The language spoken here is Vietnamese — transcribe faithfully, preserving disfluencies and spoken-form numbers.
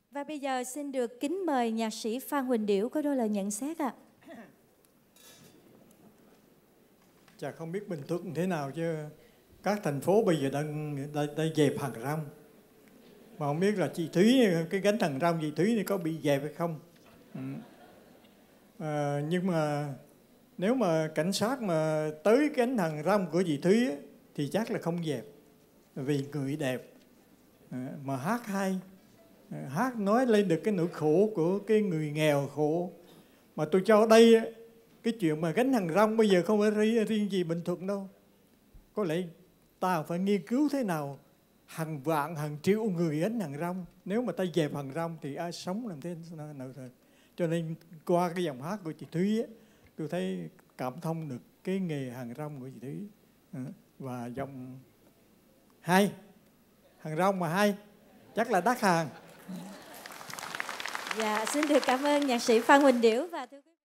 Và bây giờ xin được kính mời nhạc sĩ Phan Huỳnh Điểu có đôi lời nhận xét ạ. À. Chà, không biết Bình Thuận thế nào chứ các thành phố bây giờ đang đang, đang dẹp hàng rong. Mà không biết là chị Thúy, cái gánh hàng rong chị Thúy này có bị dẹp hay không? Ừ. À, nhưng mà nếu mà cảnh sát mà tới gánh hàng rong của chị Thúy ấy, thì chắc là không dẹp. Vì người đẹp, à, mà hát hay, à, hát nói lên được cái nỗi khổ của cái người nghèo khổ. Mà tôi cho đây cái chuyện mà gánh hàng rong bây giờ không phải riêng, riêng gì Bình Thuận đâu. Có lẽ ta phải nghiên cứu thế nào hàng vạn, hàng triệu người gánh hàng rong. Nếu mà ta dẹp hàng rong thì ai sống làm thế nào thôi. Cho nên qua cái dòng hát của chị Thúy ấy, tôi thấy cảm thông được cái nghề hàng rong của chị Thúy. Và giọng hay, hàng rong mà hay, chắc là đắt hàng. Dạ, xin được cảm ơn nhạc sĩ Phan Huỳnh Điểu và thưa